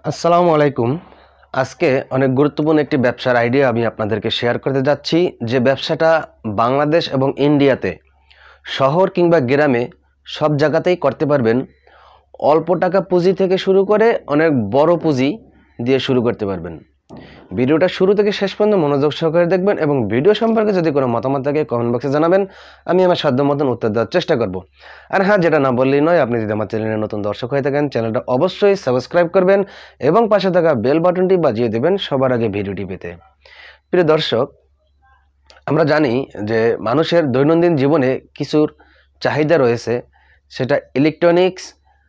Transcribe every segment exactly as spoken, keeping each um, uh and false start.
আসসালামু আলাইকুম। আজকে অনেক গুরুত্বপূর্ণ একটি ব্যবসার আইডিয়া আমি আপনাদেরকে শেয়ার করতে যাচ্ছি, যে ব্যবসাটা বাংলাদেশ এবং ইন্ডিয়াতে শহর কিংবা গ্রামে সব জায়গাতেই করতে পারবেন। অল্প টাকা পুঁজি থেকে শুরু করে অনেক বড় পুঁজি দিয়ে শুরু করতে পারবেন। ভিডিওটা শুরু থেকে শেষ পর্যন্ত মনোযোগ সহকারে দেখবেন এবং ভিডিও সম্পর্কে যদি কোনো মতামত থাকে কমেন্ট বক্সে জানাবেন, আমি আমার সাধ্য মতন উত্তর দেওয়ার চেষ্টা করব। আর হ্যাঁ, যেটা না বললেই নয়, আপনি যদি আমার চ্যানেলের নতুন দর্শক হয়ে থাকেন চ্যানেলটা অবশ্যই সাবস্ক্রাইব করবেন এবং পাশে থাকা বেল বাটনটি বাজিয়ে দেবেন সবার আগে ভিডিওটি পেতে। প্রিয় দর্শক, আমরা জানি যে মানুষের দৈনন্দিন জীবনে কিছুর চাহিদা রয়েছে, সেটা ইলেকট্রনিক্স,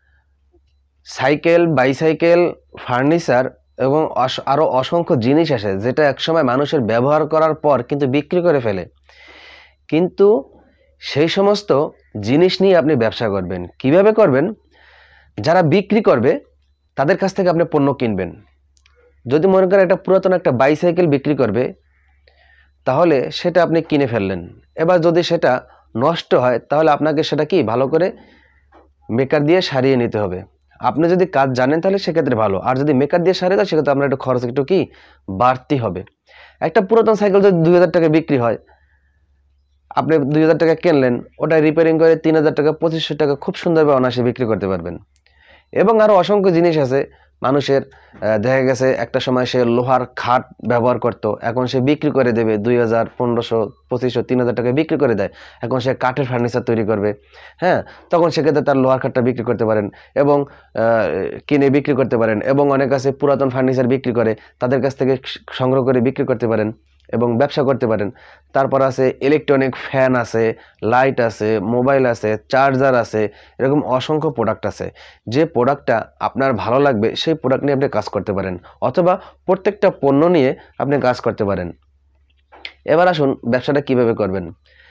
সাইকেল, বাইসাইকেল, ফার্নিচার এবং আরও অসংখ্য জিনিস আছে যেটা একসময় মানুষের ব্যবহার করার পর কিন্তু বিক্রি করে ফেলে। কিন্তু সেই সমস্ত জিনিস নিয়ে আপনি ব্যবসা করবেন। কিভাবে করবেন? যারা বিক্রি করবে তাদের কাছ থেকে আপনি পণ্য কিনবেন। যদি মনে করেন একটা পুরাতন একটা বাইসাইকেল বিক্রি করবে, তাহলে সেটা আপনি কিনে ফেললেন। এবার যদি সেটা নষ্ট হয় তাহলে আপনাকে সেটা কি ভালো করে মেকার দিয়ে সারিয়ে নিতে হবে। আপনি যদি কাজ জানেন তাহলে সেক্ষেত্রে ভালো, আর যদি মেকার দিয়ে সারিয়ে দেয় সেক্ষেত্রে আপনার একটু খরচ একটু কি বাড়তি হবে। একটা পুরাতন সাইকেল যদি দুই হাজার টাকা বিক্রি হয়, আপনি দুই হাজার টাকা কিনলেন, ওটা রিপেয়ারিং করে তিন হাজার টাকা পঁচিশশো টাকা খুব সুন্দরভাবে অনায়াসে বিক্রি করতে পারবেন। এবং আরও অসংখ্য জিনিস আছে মানুষের, দেখা গেছে একটা সময় সে লোহার খাট ব্যবহার করত, এখন সে বিক্রি করে দেবে দুই হাজার পনেরোশো পঁচিশশো তিন হাজার টাকায় বিক্রি করে দেয়, এখন সে কাঠের ফার্নিচার তৈরি করবে। হ্যাঁ, তখন সেক্ষেত্রে তার লোহার খাটটা বিক্রি করতে পারেন এবং কিনে বিক্রি করতে পারেন। এবং অনেক আছে পুরাতন ফার্নিচার বিক্রি করে, তাদের কাছ থেকে সংগ্রহ করে বিক্রি করতে পারেন এবং ব্যবসা করতে পারেন। তারপর আছে ইলেকট্রনিক ফ্যান আছে, লাইট আছে, মোবাইল আছে, চার্জার আছে, এরকম অসংখ্য প্রোডাক্ট আছে। যে প্রোডাক্টটা আপনার ভালো লাগবে সেই প্রোডাক্ট নিয়ে আপনি কাজ করতে পারেন, অথবা প্রত্যেকটা পণ্য নিয়ে আপনি কাজ করতে পারেন। এবার আসুন ব্যবসাটা কিভাবে করবেন।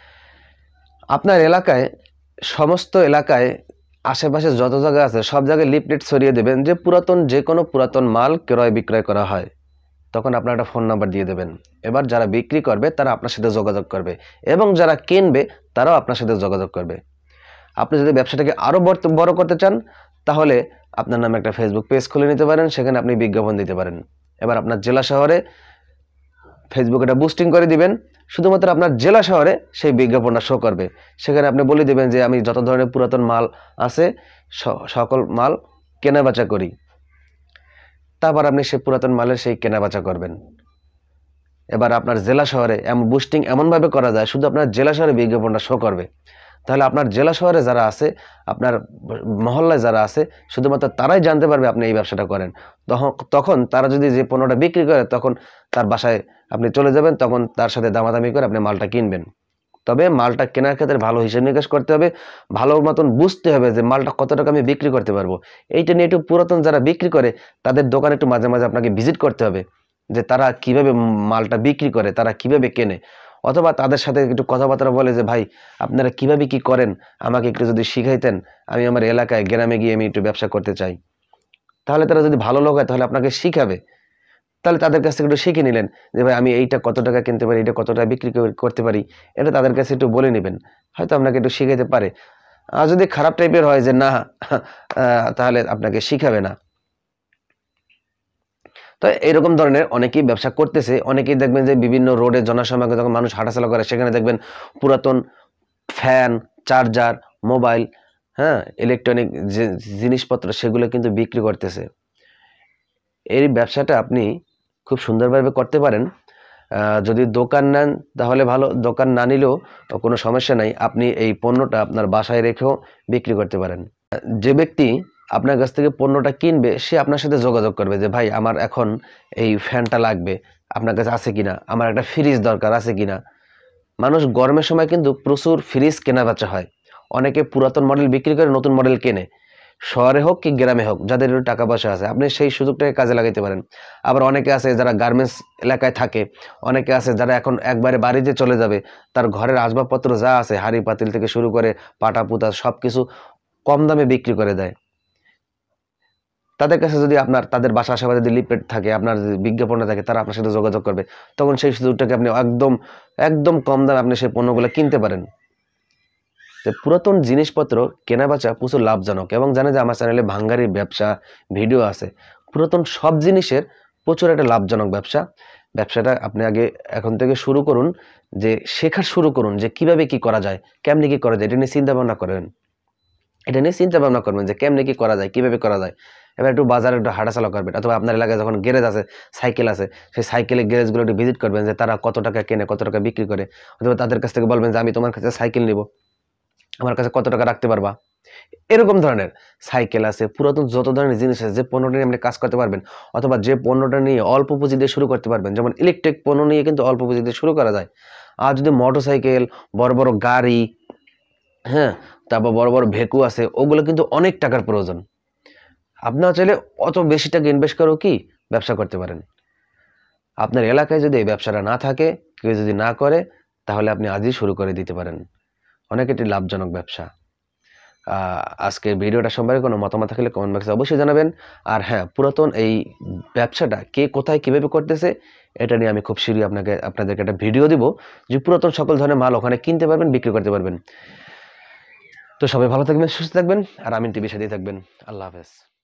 আপনার এলাকায়, সমস্ত এলাকায় আশেপাশে যত জায়গা আছে সব জায়গায় লিফলেট ছড়িয়ে দেবেন যে পুরাতন যে কোনো পুরাতন মাল ক্রয় বিক্রয় করা হয়। তখন আপনার একটা ফোন নাম্বার দিয়ে দেবেন। এবার যারা বিক্রি করবে তারা আপনার সাথে যোগাযোগ করবে এবং যারা কিনবে তারাও আপনার সাথে যোগাযোগ করবে। আপনি যদি ব্যবসাটাকে আরও বড় করতে চান তাহলে আপনার নামে একটা ফেসবুক পেজ খুলে নিতে পারেন, সেখানে আপনি বিজ্ঞাপন দিতে পারেন। এবার আপনার জেলা শহরে ফেসবুকে এটা বুস্টিং করে দিবেন, শুধুমাত্র আপনার জেলা শহরে সেই বিজ্ঞাপনটা শো করবে। সেখানে আপনি বলে দেবেন যে আমি যত ধরনের পুরাতন মাল আছে সকল মাল কেনাবেচা করি। তারপর আপনি সেই পুরাতন মালের সেই কেনাবেচা করবেন। এবার আপনার জেলা শহরে এমন বুস্টিং এমনভাবে করা যায় শুধু আপনার জেলা শহরে বিজ্ঞাপনটা শো করবে। তাহলে আপনার জেলা শহরে যারা আছে, আপনার মহল্লায় যারা আছে, শুধুমাত্র তারাই জানতে পারবে আপনি এই ব্যবসাটা করেন। তখন তখন তারা যদি যে পণ্যটা বিক্রি করে তখন তার বাসায় আপনি চলে যাবেন, তখন তার সাথে দামাদামি করে আপনি মালটা কিনবেন। তবে মালটা কেনার ক্ষেত্রে ভালো হিসাব নিকাশ করতে হবে, ভালো মতন বুঝতে হবে যে মালটা কত টাকা আমি বিক্রি করতে পারবো। এইটা নিয়ে একটু পুরাতন যারা বিক্রি করে তাদের দোকানে একটু মাঝে মাঝে আপনাকে ভিজিট করতে হবে, যে তারা কিভাবে মালটা বিক্রি করে, তারা কিভাবে কেনে, অথবা তাদের সাথে একটু কথাবার্তা বলে যে ভাই আপনারা কিভাবে কি করেন, আমাকে একটু যদি শিখাইতেন, আমি আমার এলাকায় গ্রামে গিয়ে আমি একটু ব্যবসা করতে চাই। তাহলে তারা যদি ভালো লোক হয় তাহলে আপনাকে শিখাবে। তাহলে তাদের কাছ থেকে একটু শিখে নিলেন যে ভাই আমি এইটা কত টাকা কিনতে পারি, এটা কত টাকা বিক্রি করতে পারি, এটা তাদের কাছে একটু বলে নেবেন, হয়তো আপনাকে একটু শিখাইতে পারে। আর যদি খারাপ টাইপের হয় যে না, তাহলে আপনাকে শিখাবে না। তো এরকম ধরনের অনেকেই ব্যবসা করতেছে। অনেকেই দেখবেন যে বিভিন্ন রোডে জনসমাগমে যখন মানুষ হাঁটাচলা করে সেখানে দেখবেন পুরাতন ফ্যান, চার্জার, মোবাইল, হ্যাঁ, ইলেকট্রনিক যে জিনিসপত্র সেগুলো কিন্তু বিক্রি করতেছে। এই ব্যবসাটা আপনি খুব সুন্দরভাবে করতে পারেন। যদি দোকান নেন তাহলে ভালো, দোকান না নিলেও কোনো সমস্যা নাই, আপনি এই পণ্যটা আপনার বাসায় রেখেও বিক্রি করতে পারেন। যে ব্যক্তি আপনার কাছ থেকে পণ্যটা কিনবে সে আপনার সাথে যোগাযোগ করবে যে ভাই আমার এখন এই ফ্যানটা লাগবে, আপনার কাছে আছে কিনা, আমার একটা ফ্রিজ দরকার আছে কিনা। মানুষ গরমের সময় কিন্তু প্রচুর ফ্রিজ কেনা বেচা হয়, অনেকে পুরাতন মডেল বিক্রি করে নতুন মডেল কেনে, শহরে হোক কি গ্রামে হোক, যাদের একটু টাকা পয়সা আছে আপনি সেই সুযোগটাকে কাজে লাগাইতে পারেন। আবার অনেকে আছে যারা গার্মেন্টস এলাকায় থাকে, অনেকে আছে যারা এখন একবারে বাড়িতে চলে যাবে, তার ঘরের আসবাবপত্র যা আছে হাঁড়ি পাতিল থেকে শুরু করে পাটা পুতা সব কিছু কম দামে বিক্রি করে দেয়। তাদের কাছে যদি আপনার তাদের বাসা আশেপাশে যদি লিফলেট থাকে, আপনার যদি বিজ্ঞাপনটা থাকে, তারা আপনার সাথে যোগাযোগ করবে, তখন সেই সুযোগটাকে আপনি একদম একদম কম দামে আপনি সেই পণ্যগুলো কিনতে পারেন। তো পুরাতন জিনিসপত্র কেনাবেচা প্রচুর লাভজনক, এবং জানে যে আমার চ্যানেলে ভাঙ্গারির ব্যবসা ভিডিও আছে, পুরাতন সব জিনিসের প্রচুর একটা লাভজনক ব্যবসা। ব্যবসাটা আপনি আগে এখন থেকে শুরু করুন, যে শেখা শুরু করুন যে কিভাবে কি করা যায়, কেমনে কি করা যায়, এটা নিয়ে চিন্তা ভাবনা করবেন। এটা নিয়ে চিন্তা ভাবনা করবেন যে কেমনে কি করা যায়, কিভাবে করা যায়। এবার একটু বাজারে একটু হাঁটাচলা করবেন, অথবা আপনার এলাকায় যখন গ্যারেজ আছে, সাইকেল আছে, সেই সাইকেলের গ্যারেজগুলো একটু ভিজিট করবেন যে তারা কত টাকা কেনে, কত টাকা বিক্রি করে। অথবা তাদের কাছ থেকে বলবেন যে আমি তোমার কাছে সাইকেল নিব, আমার কাছে কত টাকা রাখতে পারবা। এরকম ধরনের সাইকেল আছে, পুরাতন যত ধরনের জিনিস আছে, যে পণ্যটা নিয়ে আপনি কাজ করতে পারবেন, অথবা যে পণ্যটা নিয়ে অল্প পুঁজি দিয়ে শুরু করতে পারবেন। যেমন ইলেকট্রিক পণ্য নিয়ে কিন্তু অল্প পুঁজি দিয়ে শুরু করা যায়। আর যদি মোটর সাইকেল, বড় বড় গাড়ি, হ্যাঁ, তারপর বড় বড় ভেকু আছে, ওগুলো কিন্তু অনেক টাকার প্রয়োজন। আপনারা চাইলে অত বেশি টাকা ইনভেস্ট করেও কি ব্যবসা করতে পারেন। আপনার এলাকায় যদি এই ব্যবসাটা না থাকে, কেউ যদি না করে, তাহলে আপনি আজই শুরু করে দিতে পারেন। অনেক একটি লাভজনক ব্যবসা। আজকের ভিডিওটা সম্পর্কে কোনো মতামত থাকলে কমেন্ট বক্সে অবশ্যই জানাবেন। আর হ্যাঁ, পুরাতন এই ব্যবসাটা কে কোথায় কিভাবে করতেছে, এটা নিয়ে আমি খুব শীঘ্রই আপনাকে আপনাদেরকে একটা ভিডিও দিব, যে পুরাতন সকল ধরনের মাল ওখানে কিনতে পারবেন, বিক্রি করতে পারবেন। তো সবাই ভালো থাকবেন, সুস্থ থাকবেন, আর আমিন টিভির সাথেই থাকবেন। আল্লাহ হাফেজ।